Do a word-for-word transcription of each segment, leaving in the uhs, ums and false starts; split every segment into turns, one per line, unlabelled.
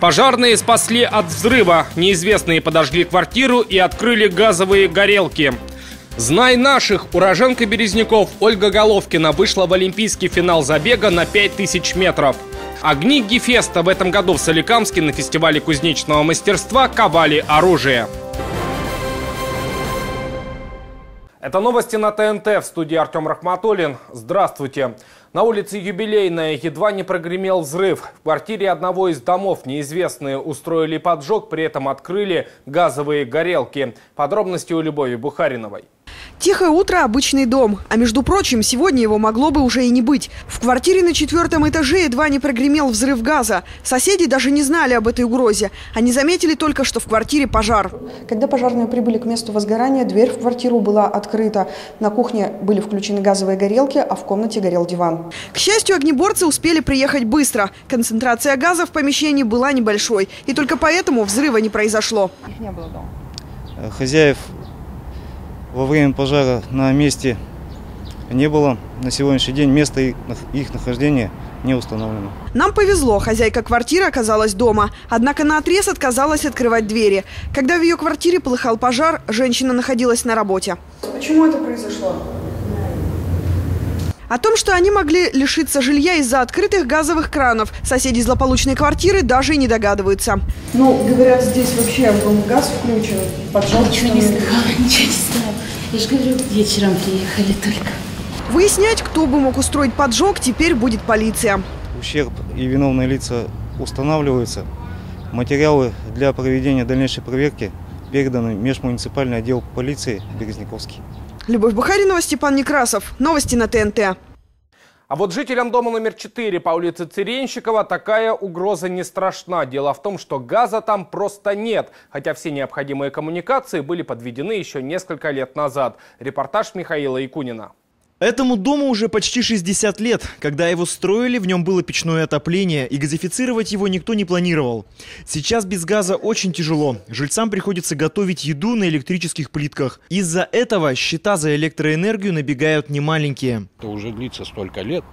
Пожарные спасли от взрыва. Неизвестные подожгли квартиру и открыли газовые горелки. «Знай наших» уроженка Березняков Ольга Головкина вышла в олимпийский финал забега на пять тысяч метров. Огни Гефеста в этом году в Соликамске на фестивале кузнечного мастерства ковали оружие. Это новости на ТНТ, в студии Артем Рахматуллин. Здравствуйте. На улице Юбилейная едва не прогремел взрыв. В квартире одного из домов неизвестные устроили поджог, при этом открыли газовые горелки. Подробности у Любови Бухариновой.
Тихое утро – обычный дом. А между прочим, сегодня его могло бы уже и не быть. В квартире на четвертом этаже едва не прогремел взрыв газа. Соседи даже не знали об этой угрозе. Они заметили только, что в квартире пожар.
Когда пожарные прибыли к месту возгорания, дверь в квартиру была открыта. На кухне были включены газовые горелки, а в комнате горел диван.
К счастью, огнеборцы успели приехать быстро. Концентрация газа в помещении была небольшой. И только поэтому взрыва не произошло.
Их не было дома.
Хозяев во время пожара на месте не было. На сегодняшний день место их нахождения не установлено.
Нам повезло, хозяйка квартиры оказалась дома. Однако наотрез отказалась открывать двери. Когда в ее квартире полыхал пожар, женщина находилась на работе.
Почему это произошло?
О том, что они могли лишиться жилья из-за открытых газовых кранов, соседи злополучной квартиры даже и не догадываются.
Ну, говорят, здесь вообще был газ включен. Поджог.
Ничего не слыхала, ничего не знаю. Я же говорю, вечером приехали только.
Выяснять, кто бы мог устроить поджог, теперь будет полиция.
Ущерб и виновные лица устанавливаются. Материалы для проведения дальнейшей проверки переданы в межмуниципальный отдел полиции Березняковский.
Любовь Бухаринова, Степан Некрасов. Новости на ТНТ.
А вот жителям дома номер четыре по улице Циренщикова такая угроза не страшна. Дело в том, что газа там просто нет, хотя все необходимые коммуникации были подведены еще несколько лет назад. Репортаж Михаила Якунина.
Этому дому уже почти шестьдесят лет. Когда его строили, в нем было печное отопление, и газифицировать его никто не планировал. Сейчас без газа очень тяжело. Жильцам приходится готовить еду на электрических плитках. Из-за этого счета за электроэнергию набегают немаленькие.
Это уже длится столько лет,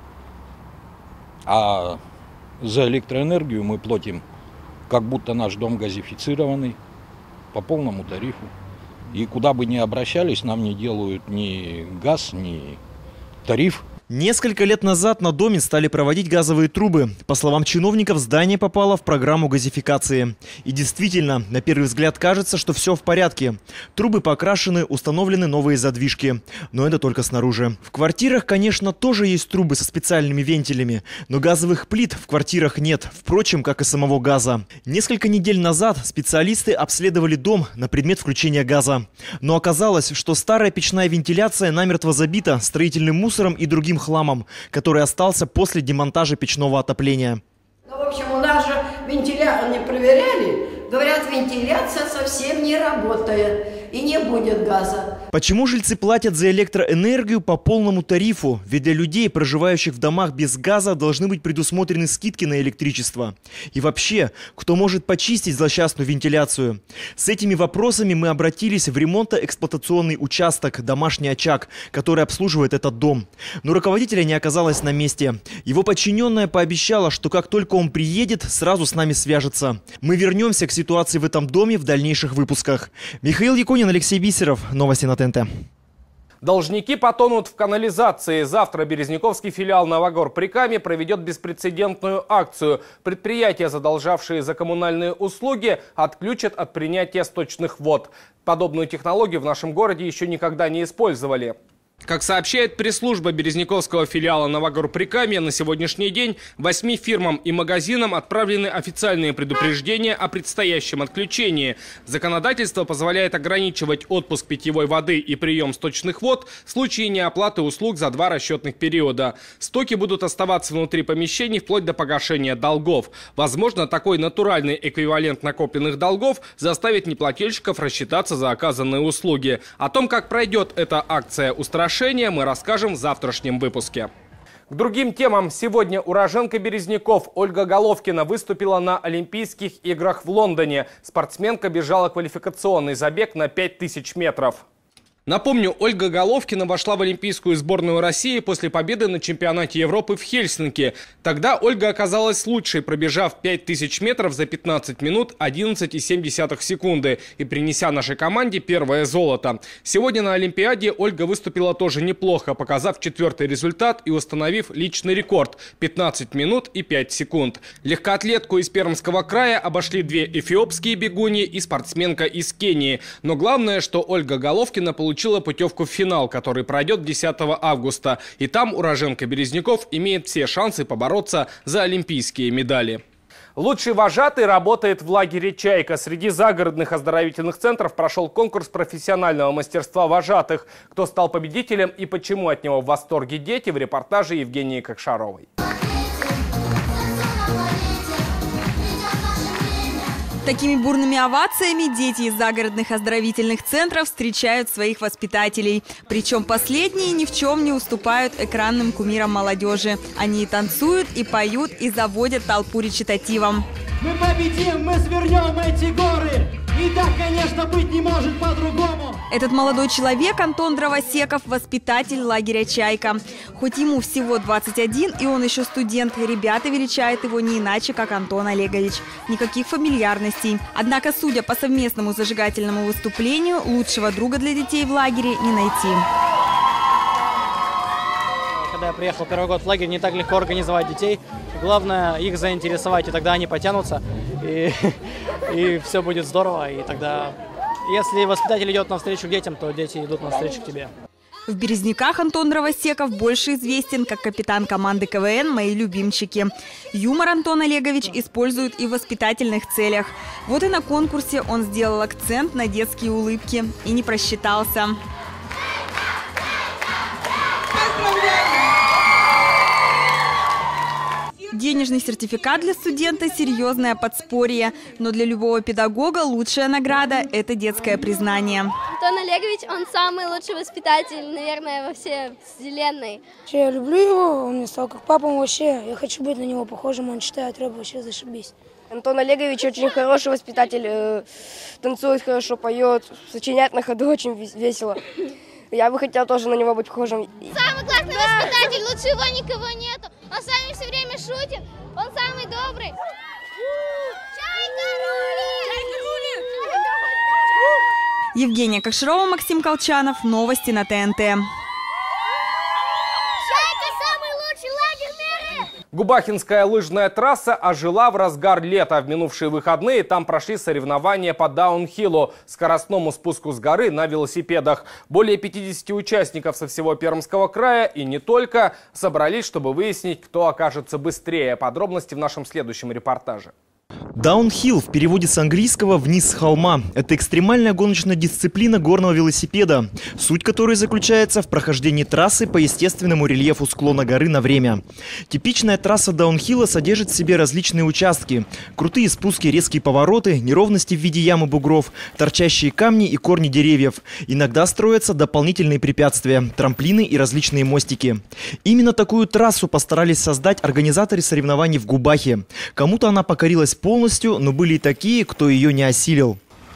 а за электроэнергию мы платим, как будто наш дом газифицированный, по полному тарифу. И куда бы ни обращались, нам не делают ни газ, ни тариф.
Несколько лет назад на доме стали проводить газовые трубы. По словам чиновников, здание попало в программу газификации. И действительно, на первый взгляд кажется, что все в порядке. Трубы покрашены, установлены новые задвижки. Но это только снаружи. В квартирах, конечно, тоже есть трубы со специальными вентилями. Но газовых плит в квартирах нет, впрочем, как и самого газа. Несколько недель назад специалисты обследовали дом на предмет включения газа. Но оказалось, что старая печная вентиляция намертво забита строительным мусором и другим хламом, который остался после демонтажа печного отопления.
Ну, в общем, у нас же вентиляцию не проверяли. Говорят, вентиляция совсем не работает и не будет газа.
Почему жильцы платят за электроэнергию по полному тарифу? Ведь для людей, проживающих в домах без газа, должны быть предусмотрены скидки на электричество. И вообще, кто может почистить злосчастную вентиляцию? С этими вопросами мы обратились в ремонтно-эксплуатационный участок «Домашний очаг», который обслуживает этот дом. Но руководителя не оказалось на месте. Его подчиненная пообещала, что как только он приедет, сразу с нами свяжется. Мы вернемся к ситуации в этом доме в дальнейших выпусках. Михаил Якунин, Алексей Бисеров. Новости на ТНТ.
Должники потонут в канализации. Завтра Березняковский филиал «Новогор» при Каме проведет беспрецедентную акцию. Предприятия, задолжавшие за коммунальные услуги, отключат от принятия сточных вод. Подобную технологию в нашем городе еще никогда не использовали. Как сообщает пресс-служба Березняковского филиала «Новогор» при Каме, на сегодняшний день восьми фирмам и магазинам отправлены официальные предупреждения о предстоящем отключении. Законодательство позволяет ограничивать отпуск питьевой воды и прием сточных вод в случае неоплаты услуг за два расчетных периода. Стоки будут оставаться внутри помещений вплоть до погашения долгов. Возможно, такой натуральный эквивалент накопленных долгов заставит неплательщиков рассчитаться за оказанные услуги. О том, как пройдет эта акция устрашения, мы расскажем в завтрашнем выпуске. К другим темам. Сегодня уроженка Березняков Ольга Головкина выступила на Олимпийских играх в Лондоне. Спортсменка бежала квалификационный забег на пять тысяч метров. Напомню, Ольга Головкина вошла в олимпийскую сборную России после победы на чемпионате Европы в Хельсинки. Тогда Ольга оказалась лучшей, пробежав пять тысяч метров за пятнадцать минут одиннадцать и семь десятых секунды и принеся нашей команде первое золото. Сегодня на Олимпиаде Ольга выступила тоже неплохо, показав четвертый результат и установив личный рекорд – пятнадцать минут и пять секунд. Легкоатлетку из Пермского края обошли две эфиопские бегуньи и спортсменка из Кении. Но главное, что Ольга Головкина получила получила путевку в финал, который пройдет десятого августа. И там уроженка Березников имеет все шансы побороться за олимпийские медали. Лучший вожатый работает в лагере «Чайка». Среди загородных оздоровительных центров прошел конкурс профессионального мастерства вожатых. Кто стал победителем и почему от него в восторге дети, в репортаже Евгении Кокшаровой.
Такими бурными овациями дети из загородных оздоровительных центров встречают своих воспитателей. Причем последние ни в чем не уступают экранным кумирам молодежи. Они и танцуют, и поют, и заводят толпу речитативом.
Мы победим, мы свернем эти горы! И так, конечно, быть не может по-другому.
Этот молодой человек, Антон Дровосеков, воспитатель лагеря «Чайка». Хоть ему всего двадцать один, и он еще студент, ребята величают его не иначе, как Антон Олегович. Никаких фамильярностей. Однако, судя по совместному зажигательному выступлению, лучшего друга для детей в лагере не найти.
Когда я приехал первый год в лагерь, не так легко организовать детей. Главное их заинтересовать, и тогда они потянутся, и, и все будет здорово. И тогда, если воспитатель идет навстречу к детям, то дети идут навстречу к тебе.
В Березниках Антон Дровосеков больше известен как капитан команды ка вэ эн «Мои любимчики». Юмор Антон Олегович использует и в воспитательных целях. Вот и на конкурсе он сделал акцент на детские улыбки и не просчитался. Денежный сертификат для студента – серьезное подспорье. Но для любого педагога лучшая награда – это детское признание.
Антон Олегович, он самый лучший воспитатель, наверное, во всей вселенной.
Я люблю его, он мне стал как папа вообще. Я хочу быть на него похожим, он читает рэп, вообще зашибись.
Антон Олегович очень хороший воспитатель, э, танцует хорошо, поет, сочиняет на ходу очень весело. Я бы хотела тоже на него быть похожим.
Самый классный да. воспитатель, лучше его никого нету. Он с вами все время шутит, он самый добрый. Чайка рулит!
Евгения Кокшарова, Максим Колчанов. Новости на тэ эн тэ.
Губахинская лыжная трасса ожила в разгар лета. В минувшие выходные там прошли соревнования по даунхиллу, скоростному спуску с горы на велосипедах. Более пятидесяти участников со всего Пермского края и не только собрались, чтобы выяснить, кто окажется быстрее. Подробности в нашем следующем репортаже.
Даунхилл в переводе с английского «вниз с холма». Это экстремальная гоночная дисциплина горного велосипеда, суть которой заключается в прохождении трассы по естественному рельефу склона горы на время. Типичная трасса даунхилла содержит в себе различные участки. Крутые спуски, резкие повороты, неровности в виде ям и бугров, торчащие камни и корни деревьев. Иногда строятся дополнительные препятствия – трамплины и различные мостики. Именно такую трассу постарались создать организаторы соревнований в Губахе. Кому-то она покорилась полностью, но были и такие, кто ее не осилил.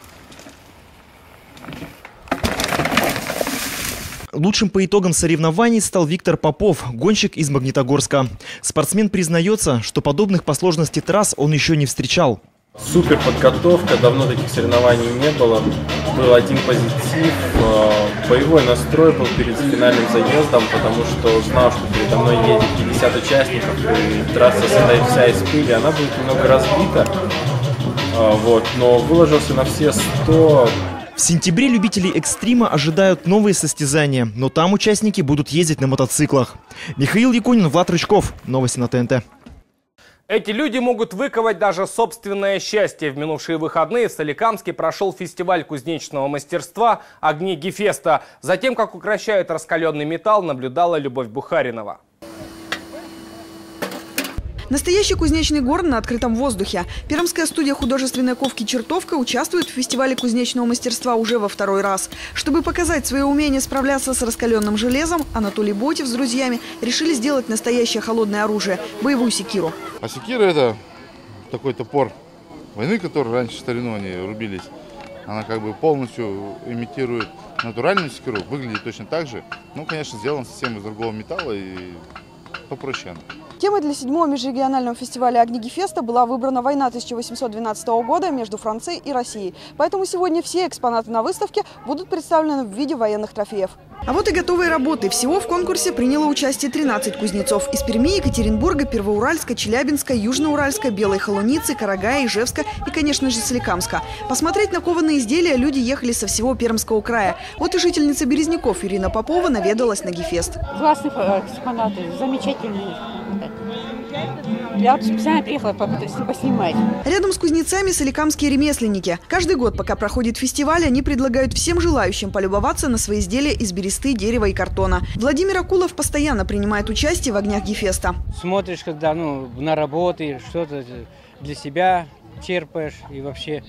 Лучшим по итогам соревнований стал Виктор Попов, гонщик из Магнитогорска. Спортсмен признается, что подобных по сложности трасс он еще не встречал.
Супер подготовка, давно таких соревнований не было. Был один позитив, боевой настрой был перед финальным заездом, потому что знал, что передо мной едет пятьдесят участников, и трасса состоит вся из пыли, она будет немного разбита, вот, но выложился на все сто.
В сентябре любителей экстрима ожидают новые состязания, но там участники будут ездить на мотоциклах. Михаил Якунин, Влад Рычков. Новости на тэ эн тэ.
Эти люди могут выковать даже собственное счастье. В минувшие выходные в Соликамске прошел фестиваль кузнечного мастерства «Огни Гефеста». Затем, как укращают раскаленный металл, наблюдала Любовь Бухаринова.
Настоящий кузнечный горн на открытом воздухе. Пермская студия художественной ковки «Чертовка» участвует в фестивале кузнечного мастерства уже во второй раз. Чтобы показать свое умение справляться с раскаленным железом, Анатолий Ботев с друзьями решили сделать настоящее холодное оружие – боевую секиру.
А секира – это такой топор войны, который раньше в старину они рубились. Она как бы полностью имитирует натуральную секиру, выглядит точно так же. Ну, конечно, сделан совсем из другого металла и попроще она.
Темой для седьмого межрегионального фестиваля «Огни Гефеста» была выбрана война тысяча восемьсот двенадцатого года между Францией и Россией. Поэтому сегодня все экспонаты на выставке будут представлены в виде военных трофеев. А вот и готовые работы. Всего в конкурсе приняло участие тринадцать кузнецов. Из Перми, Екатеринбурга, Первоуральска, Челябинска, Южноуральска, Белой Холуницы, Карагая, Ижевска и, конечно же, Соликамска. Посмотреть на кованые изделия люди ехали со всего Пермского края. Вот и жительница Березников Ирина Попова наведалась на Гефест.
Классные экспонаты, замечательные. Я вот специально приехала поснимать.
Рядом с кузнецами соликамские ремесленники. Каждый год, пока проходит фестиваль, они предлагают всем желающим полюбоваться на свои изделия из бересты, дерева и картона. Владимир Акулов постоянно принимает участие в огнях Гефеста.
Смотришь, когда ну, на работе, что-то для себя черпаешь. И вообще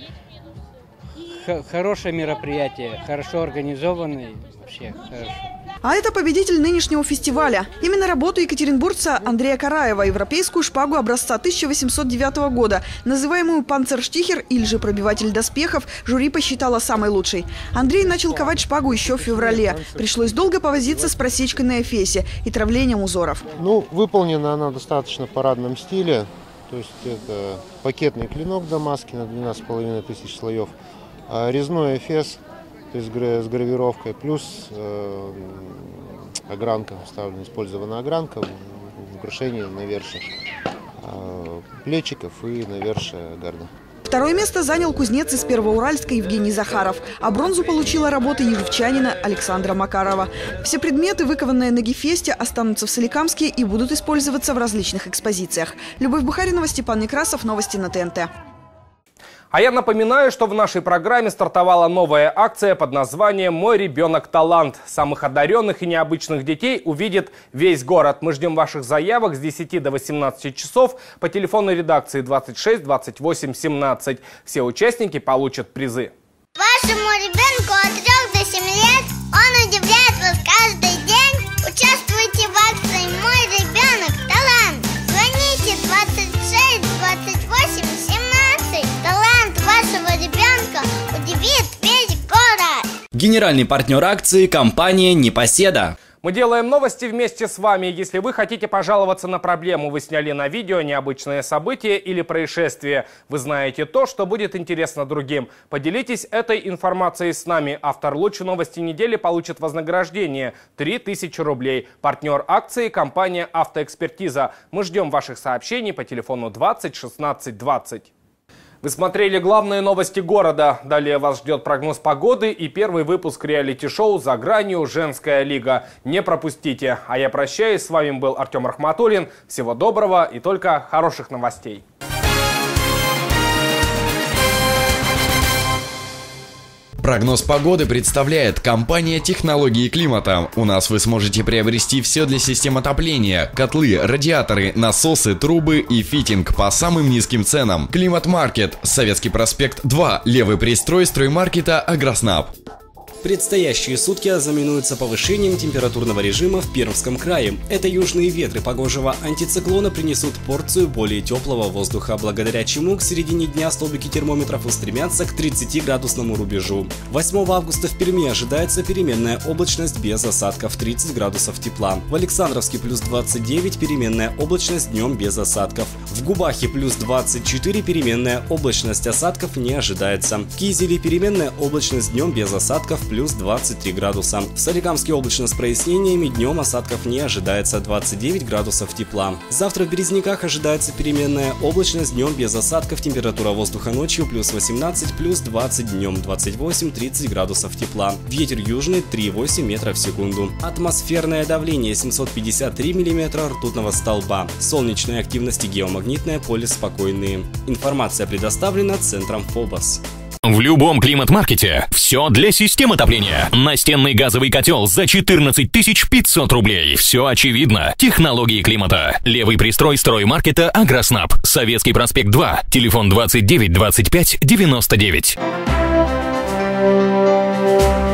хорошее мероприятие, хорошо организованное, вообще хорошо.
А это победитель нынешнего фестиваля. Именно работу екатеринбуржца Андрея Караева, европейскую шпагу образца тысяча восемьсот девятого года, называемую «Панцерштихер» или же «Пробиватель доспехов», жюри посчитала самой лучшей. Андрей начал ковать шпагу еще в феврале. Пришлось долго повозиться с просечкой на эфесе и травлением узоров.
Ну, выполнена она достаточно в парадном стиле. То есть это пакетный клинок дамасский на двенадцать с половиной тысяч слоев, резной эфес, то есть с гравировкой, плюс э, огранка, вставлена, использована огранка в украшении навершия э, плечиков и навершия гарда.
Второе место занял кузнец из Первоуральска Евгений Захаров, а бронзу получила работа ежевчанина Александра Макарова. Все предметы, выкованные на Гефесте, останутся в Соликамске и будут использоваться в различных экспозициях. Любовь Бухаринова, Степан Некрасов, новости на ТНТ.
А я напоминаю, что в нашей программе стартовала новая акция под названием «Мой ребенок талант». Самых одаренных и необычных детей увидит весь город. Мы ждем ваших заявок с десяти до восемнадцати часов по телефонной редакции двадцать шесть двадцать восемь семнадцать. Все участники получат призы.
Вашему ребенку от трёх до семи лет он удивляет вас каждый день. Участвуйте в акции «Мой ребенок талант». Звоните двадцать шесть двадцать восемь семнадцать. Талант вашего ребенка удивит весь город.
Генеральный партнер акции – компания «Непоседа».
Мы делаем новости вместе с вами. Если вы хотите пожаловаться на проблему, вы сняли на видео необычное событие или происшествие, вы знаете то, что будет интересно другим. Поделитесь этой информацией с нами. Автор лучшей новости недели получит вознаграждение – три тысячи рублей. Партнер акции – компания «Автоэкспертиза». Мы ждем ваших сообщений по телефону двадцать шестнадцать двадцать. Вы смотрели главные новости города. Далее вас ждет прогноз погоды и первый выпуск реалити-шоу «За гранью. Женская лига». Не пропустите. А я прощаюсь. С вами был Артем Рахматуллин. Всего доброго и только хороших новостей.
Прогноз погоды представляет компания «Технологии климата». У нас вы сможете приобрести все для систем отопления: котлы, радиаторы, насосы, трубы и фитинг по самым низким ценам. Климат-маркет, Советский проспект два, левый пристрой строймаркета «Агроснаб».
Предстоящие сутки ознаменуются повышением температурного режима в Пермском крае. Это южные ветры погожего антициклона принесут порцию более теплого воздуха, благодаря чему к середине дня столбики термометров устремятся к тридцатиградусному рубежу. восьмого августа в Перми ожидается переменная облачность без осадков, тридцать градусов тепла. В Александровске плюс двадцать девять, переменная облачность, днем без осадков. В Губахе плюс двадцать четыре, переменная облачность, осадков не ожидается. В Кизеле переменная облачность, днем без осадков, плюс двадцать три градуса. В Соликамске облачно с прояснениями, днем осадков не ожидается, двадцать девять градусов тепла. Завтра в Березниках ожидается переменная облачность, днем без осадков, температура воздуха ночью плюс восемнадцать, плюс двадцать, днем двадцать восемь — тридцать градусов тепла. Ветер южный три и восемь метров в секунду. Атмосферное давление семьсот пятьдесят три миллиметра ртутного столба. Солнечная активность и геомагнитное поле спокойные. Информация предоставлена центром Фобос.
В любом климат-маркете все для систем отопления. Настенный газовый котел за четырнадцать тысяч пятьсот рублей. Все очевидно. Технологии климата. Левый пристрой строймаркета «Агроснаб». Советский проспект два. Телефон двадцать девять двадцать пять девяносто девять.